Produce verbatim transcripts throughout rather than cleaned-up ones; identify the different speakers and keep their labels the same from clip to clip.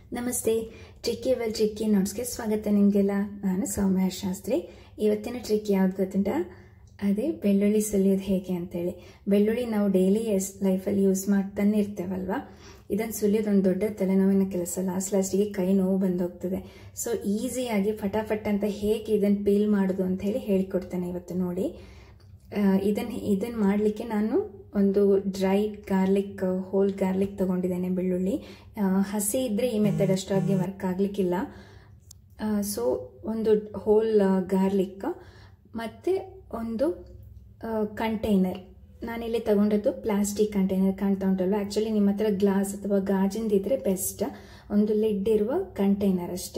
Speaker 1: ನಮಸ್ತೆ, tricky well tricky ನೋಟ್ಸ್ಗೆ ಸ್ವಾಗತ ನಿಮಗೆಲ್ಲ. ನಾನು ಸೌಮ್ಯ ಶಾಸ್ತ್ರಿ. ಇವತ್ತಿನ ಟ್ರಿಕ್ ಯಾವ್ದು ಗೊತ್ತುಂಟಾ? ಅದೇ ಬೆಳ್ಳುಳ್ಳಿ ಸುಲಿಯೋದು ಹೇಗೆ ಅಂತೇಳಿ. ಬೆಳ್ಳುಳ್ಳಿ ನಾವು ಡೈಲಿ ಎಸ್ ಲೈಫಲ್ಲಿ ಯೂಸ್ ಮಾಡ್ತಾನೆ ಇರ್ತೇವಲ್ವಾ. ಇದನ್ನು ಸುಲಿಯೋದು ಒಂದು ದೊಡ್ಡ ತಲೆನೋವಿನ ಕೆಲಸ. ಲಾಸ್ಟ್ ಲಾಸ್ಟಿಗೆ ಕೈ ನೋವು ಬಂದೋಗ್ತದೆ. ಸೊ ಈಸಿಯಾಗಿ ಫಟಾಫಟ್ ಅಂತ ಹೇಗೆ ಇದನ್ನು ಪೀಲ್ ಮಾಡೋದು ಅಂತ ಹೇಳಿ ಹೇಳಿಕೊಡ್ತೇನೆ ಇವತ್ತು. ನೋಡಿ, ಇದನ್ನು ಇದನ್ನು ಮಾಡಲಿಕ್ಕೆ ನಾನು ಒಂದು ಡ್ರೈ ಗಾರ್ಲಿಕ್, ಹೋಲ್ ಗಾರ್ಲಿಕ್ ತಗೊಂಡಿದ್ದೇನೆ. ಬೆಳ್ಳುಳ್ಳಿ ಹಸಿ ಇದ್ದರೆ ಈ ಮೆಥಡ್ ಅಷ್ಟಾಗಿ ವರ್ಕ್ ಆಗಲಿಕ್ಕಿಲ್ಲ. ಸೊ ಒಂದು ಹೋಲ್ ಗಾರ್ಲಿಕ್ ಮತ್ತು ಒಂದು ಕಂಟೈನರ್. ನಾನಿಲ್ಲಿ ತಗೊಂಡದ್ದು ಪ್ಲಾಸ್ಟಿಕ್ ಕಂಟೈನರ್ ಕಾಣ್ತಾ ಉಂಟಲ್ವ. ಆ್ಯಕ್ಚುಲಿ ನಿಮ್ಮ ಹತ್ರ ಗ್ಲಾಸ್ ಅಥವಾ ಗಾಜಿಂದಿದ್ರೆ ಬೆಸ್ಟ್. ಒಂದು ಲಿಡ್ ಇರುವ ಕಂಟೈನರ್ ಅಷ್ಟೇ.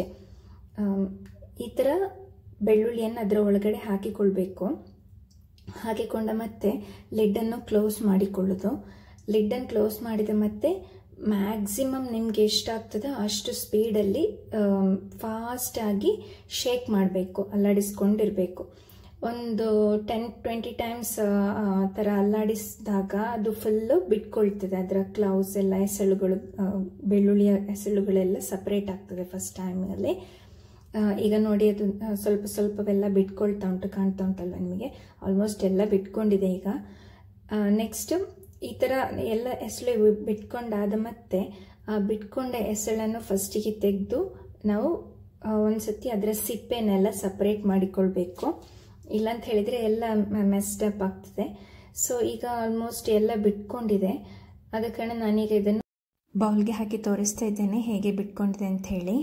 Speaker 1: ಈ ಥರ ಬೆಳ್ಳುಳ್ಳಿಯನ್ನು ಅದರ ಒಳಗಡೆ ಹಾಕಿಕೊಳ್ಬೇಕು. ಹಾಕಿಕೊಂಡ ಮತ್ತೆ ಲಿಡ್ಡನ್ನು ಕ್ಲೋಸ್ ಮಾಡಿಕೊಳ್ಳೋದು. ಲಿಡ್ಡನ್ನು ಕ್ಲೋಸ್ ಮಾಡಿದ ಮತ್ತೆ ಮ್ಯಾಕ್ಸಿಮಮ್ ನಿಮ್ಗೆ ಎಷ್ಟಾಗ್ತದೋ ಅಷ್ಟು ಸ್ಪೀಡಲ್ಲಿ ಫಾಸ್ಟಾಗಿ ಶೇಕ್ ಮಾಡಬೇಕು, ಅಲ್ಲಾಡಿಸ್ಕೊಂಡಿರಬೇಕು. ಒಂದು ಟೆನ್ ಟ್ವೆಂಟಿ ಟೈಮ್ಸ್ ಥರ ಅಲ್ಲಾಡಿಸಿದಾಗ ಅದು ಫುಲ್ಲು ಬಿಟ್ಕೊಳ್ತದೆ. ಅದರ ಕ್ಲೌಸ್ ಎಲ್ಲ, ಎಸಳುಗಳು, ಬೆಳ್ಳುಳ್ಳಿಯ ಎಸಳುಗಳೆಲ್ಲ ಸಪ್ರೇಟ್ ಆಗ್ತದೆ ಫಸ್ಟ್ ಟೈಮಲ್ಲಿ. ಈಗ ನೋಡಿ, ಅದು ಸ್ವಲ್ಪ ಸ್ವಲ್ಪವೆಲ್ಲ ಬಿಟ್ಕೊಳ್ತಾ ಉಂಟು, ಕಾಣ್ತಾ ಉಂಟಲ್ವ ನಿಮಗೆ. ಆಲ್ಮೋಸ್ಟ್ ಎಲ್ಲ ಬಿಟ್ಕೊಂಡಿದೆ. ಈಗ ನೆಕ್ಸ್ಟ್ ಈ ಥರ ಎಲ್ಲ ಎಸಳು ಬಿಟ್ಕೊಂಡಾದ ಮತ್ತೆ ಆ ಬಿಟ್ಕೊಂಡ ಎಸಳನ್ನು ಫಸ್ಟಿಗೆ ತೆಗೆದು ನಾವು ಒಂದ್ಸತಿ ಅದರ ಸಿಪ್ಪೆನೆಲ್ಲ ಸಪ್ರೇಟ್ ಮಾಡಿಕೊಳ್ಬೇಕು. ಇಲ್ಲಾಂತ ಹೇಳಿದರೆ ಎಲ್ಲ ಮೆಸ್ಡಪ್ ಆಗ್ತದೆ. ಸೊ ಈಗ ಆಲ್ಮೋಸ್ಟ್ ಎಲ್ಲ ಬಿಟ್ಕೊಂಡಿದೆ. ಆದ ಕಾರಣ ನಾನೀಗ ಇದನ್ನು ಬೌಲ್ಗೆ ಹಾಕಿ ತೋರಿಸ್ತಾ ಇದ್ದೇನೆ ಹೇಗೆ ಬಿಟ್ಕೊಂಡಿದೆ ಅಂತ ಹೇಳಿ.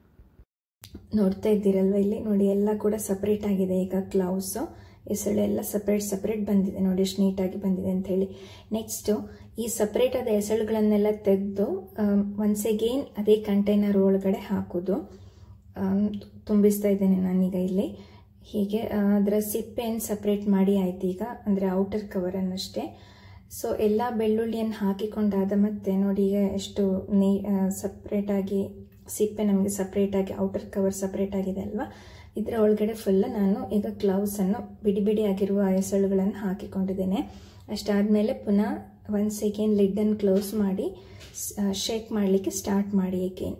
Speaker 1: ನೋಡ್ತಾ ಇದ್ದೀರಲ್ವ, ಇಲ್ಲಿ ನೋಡಿ ಎಲ್ಲ ಕೂಡ ಸಪ್ರೇಟ್ ಆಗಿದೆ. ಈಗ ಕ್ಲೌಸು, ಎಸಳು ಎಲ್ಲ ಸಪ್ರೇಟ್ ಸಪ್ರೇಟ್ ಬಂದಿದೆ. ನೋಡಿ ಎಷ್ಟು ನೀಟಾಗಿ ಬಂದಿದೆ ಅಂತ ಹೇಳಿ. ನೆಕ್ಸ್ಟು ಈ ಸಪ್ರೇಟ್ ಆದ ಎಸಳುಗಳನ್ನೆಲ್ಲ ತೆಗೆದು ಒನ್ಸ್ ಅಗೇನ್ ಅದೇ ಕಂಟೈನರ್ ಒಳಗಡೆ ಹಾಕೋದು. ತುಂಬಿಸ್ತಾ ಇದ್ದೇನೆ ನಾನೀಗ ಇಲ್ಲಿ. ಹೀಗೆ ಅದರ ಸಿಪ್ಪೆಯನ್ನು ಸಪ್ರೇಟ್ ಮಾಡಿ ಆಯ್ತು ಈಗ, ಅಂದರೆ ಔಟರ್ ಕವರನ್ನಷ್ಟೇ. ಸೊ ಎಲ್ಲ ಬೆಳ್ಳುಳ್ಳಿಯನ್ನು ಹಾಕಿಕೊಂಡಾದ ಮತ್ತೆ ನೋಡಿ ಈಗ ಎಷ್ಟು ನೀ ಸಪ್ರೇಟಾಗಿ ಸಿಪ್ಪೆ ನಮಗೆ ಸಪ್ರೇಟಾಗಿ, ಔಟರ್ ಕವರ್ ಸಪ್ರೇಟ್ ಆಗಿದೆ ಅಲ್ವಾ. ಇದರ ಒಳಗಡೆ ಫುಲ್ ನಾನು ಈಗ ಗ್ಲೌಸನ್ನು ಬಿಡಿ ಬಿಡಿ ಆಗಿರುವ ಎಸಳುಗಳನ್ನು ಹಾಕಿಕೊಂಡಿದ್ದೇನೆ. ಅಷ್ಟಾದಮೇಲೆ ಪುನಃ ಒನ್ಸ್ ಅಗೇನ್ ಲಿಡ್ಡನ್ನು ಕ್ಲೋಸ್ ಮಾಡಿ ಶೇಕ್ ಮಾಡಲಿಕ್ಕೆ ಸ್ಟಾರ್ಟ್ ಮಾಡಿ ಅಗೇನ್.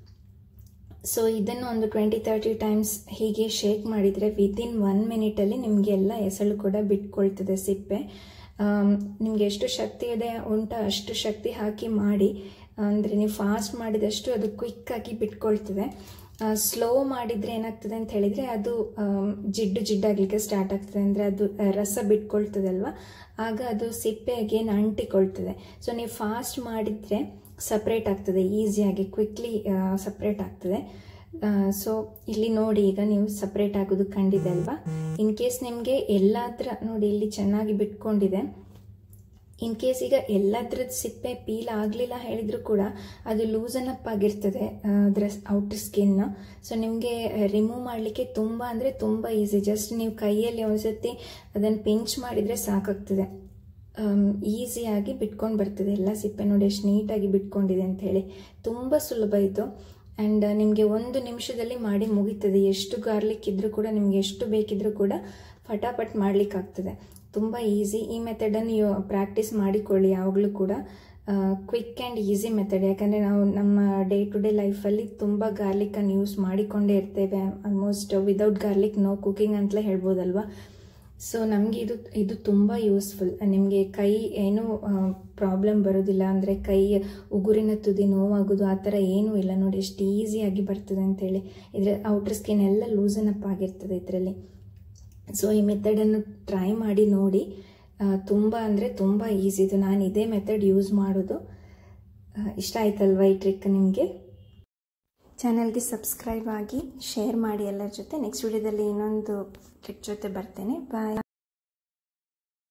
Speaker 1: ಸೊ ಇದನ್ನು ಒಂದು ಟ್ವೆಂಟಿ ತರ್ಟಿ ಟೈಮ್ಸ್ ಹೀಗೆ ಶೇಕ್ ಮಾಡಿದರೆ ವಿದಿನ್ ಒನ್ ಮಿನಿಟಲ್ಲಿ ನಿಮಗೆಲ್ಲ ಎಸಳು ಕೂಡ ಬಿಟ್ಕೊಳ್ತದೆ ಸಿಪ್ಪೆ. ನಿಮಗೆ ಎಷ್ಟು ಶಕ್ತಿ ಇದೆ ಉಂಟ ಅಷ್ಟು ಶಕ್ತಿ ಹಾಕಿ ಮಾಡಿ. ಅಂದರೆ ನೀವು ಫಾಸ್ಟ್ ಮಾಡಿದಷ್ಟು ಅದು ಕ್ವಿಕ್ಕಾಗಿ ಬಿಟ್ಕೊಳ್ತದೆ. ಸ್ಲೋ ಮಾಡಿದರೆ ಏನಾಗ್ತದೆ ಅಂತ ಹೇಳಿದರೆ ಅದು ಜಿಡ್ಡು ಜಿಡ್ಡಾಗಲಿಕ್ಕೆ ಸ್ಟಾರ್ಟ್ ಆಗ್ತದೆ. ಅಂದರೆ ಅದು ರಸ ಬಿಟ್ಕೊಳ್ತದಲ್ವ, ಆಗ ಅದು ಸಿಪ್ಪೆ ಅಗೇನ್ ಅಂಟಿಕೊಳ್ತದೆ. ಸೊ ನೀವು ಫಾಸ್ಟ್ ಮಾಡಿದರೆ ಸಪ್ರೇಟ್ ಆಗ್ತದೆ, ಈಸಿಯಾಗಿ ಕ್ವಿಕ್ಲಿ ಸಪ್ರೇಟ್ ಆಗ್ತದೆ. ಸೊ ಇಲ್ಲಿ ನೋಡಿ, ಈಗ ನೀವು ಸಪ್ರೇಟ್ ಆಗೋದು ಕಂಡಿದೆ ಅಲ್ವಾ. ಇನ್ ಕೇಸ್ ನಿಮಗೆ ಎಲ್ಲಾದ್ರ ನೋಡಿ ಇಲ್ಲಿ ಚೆನ್ನಾಗಿ ಬಿಟ್ಕೊಂಡಿದೆ. ಇನ್ ಕೇಸ್ ಈಗ ಎಲ್ಲದ್ರದ್ದು ಸಿಪ್ಪೆ ಪೀಲ್ ಆಗಲಿಲ್ಲ ಹೇಳಿದ್ರು ಕೂಡ ಅದು ಲೂಸನ್ ಅಪ್ ಆಗಿರ್ತದೆ ಅದರ ಔಟರ್ ಸ್ಕಿನ್. ಸೊ ನಿಮಗೆ ರಿಮೂವ್ ಮಾಡಲಿಕ್ಕೆ ತುಂಬ ಅಂದರೆ ತುಂಬ ಈಸಿ. ಜಸ್ಟ್ ನೀವು ಕೈಯಲ್ಲಿ ಒಂದ್ಸತಿ ಅದನ್ನು ಪಿಂಚ್ ಮಾಡಿದರೆ ಸಾಕಾಗ್ತದೆ. ಈಸಿಯಾಗಿ ಬಿಟ್ಕೊಂಡು ಬರ್ತದೆ ಎಲ್ಲ ಸಿಪ್ಪೆ. ನೋಡಿ ಎಷ್ಟು ನೀಟಾಗಿ ಬಿಟ್ಕೊಂಡಿದೆ ಅಂತ ಹೇಳಿ. ತುಂಬ ಸುಲಭ ಇದು. ಆ್ಯಂಡ್ ನಿಮಗೆ ಒಂದು ನಿಮಿಷದಲ್ಲಿ ಮಾಡಿ ಮುಗೀತದೆ. ಎಷ್ಟು ಗಾರ್ಲಿಕ್ ಇದ್ರೂ ಕೂಡ ನಿಮಗೆ ಎಷ್ಟು ಬೇಕಿದ್ರೂ ಕೂಡ ಫಟಾಫಟ್ ಮಾಡಲಿಕ್ಕಾಗ್ತದೆ. ತುಂಬ ಈಸಿ. ಈ ಮೆಥಡನ್ನು ಯು ಪ್ರಾಕ್ಟೀಸ್ ಮಾಡಿಕೊಳ್ಳಿ ಯಾವಾಗಲೂ ಕೂಡ. Quick and easy method. ಯಾಕಂದರೆ ನಾವು ನಮ್ಮ ಡೇ ಟು ಡೇ ಲೈಫಲ್ಲಿ ತುಂಬ ಗಾರ್ಲಿಕ್ಕನ್ನು ಯೂಸ್ ಮಾಡಿಕೊಂಡೇ ಇರ್ತೇವೆ. Almost without garlic no cooking ಅಂತಲೇ ಹೇಳ್ಬೋದಲ್ವ. ಸೊ ನಮಗೆ ಇದು ಇದು ತುಂಬ ಯೂಸ್ಫುಲ್. ನಿಮಗೆ ಕೈ ಏನೂ ಪ್ರಾಬ್ಲಮ್ ಬರೋದಿಲ್ಲ. ಅಂದರೆ ಕೈ ಉಗುರಿನ ತುದಿ ನೋವಾಗೋದು ಆ ಥರ ಏನೂ ಇಲ್ಲ. ನೋಡಿ ಎಷ್ಟು ಈಸಿಯಾಗಿ ಬರ್ತದೆ ಅಂತೇಳಿ. ಇದರ ಔಟರ್ ಸ್ಕಿನ್ ಎಲ್ಲ ಲೂಸನ್ ಅಪ್ ಆಗಿರ್ತದೆ ಇದರಲ್ಲಿ. ಸೊ ಈ ಮೆಥಡನ್ನು ಟ್ರೈ ಮಾಡಿ ನೋಡಿ. ತುಂಬ ಅಂದರೆ ತುಂಬ ಈಸಿ ಇದು. ನಾನು ಇದೇ ಮೆಥಡ್ ಯೂಸ್ ಮಾಡೋದು. ಇಷ್ಟ ಆಯ್ತಲ್ವ ಈ ಟ್ರಿಕ್ ನಿಮಗೆ? ಚಾನಲ್ಗೆ ಸಬ್ಸ್ಕ್ರೈಬ್ ಆಗಿ ಶೇರ್ ಮಾಡಿ ಎಲ್ಲರ ಜೊತೆ. ನೆಕ್ಸ್ಟ್ ವಿಡಿಯೋದಲ್ಲಿ ಇನ್ನೊಂದು ಟ್ರಿಕ್ ಜೊತೆ ಬರ್ತೇನೆ. ಬಾಯ್.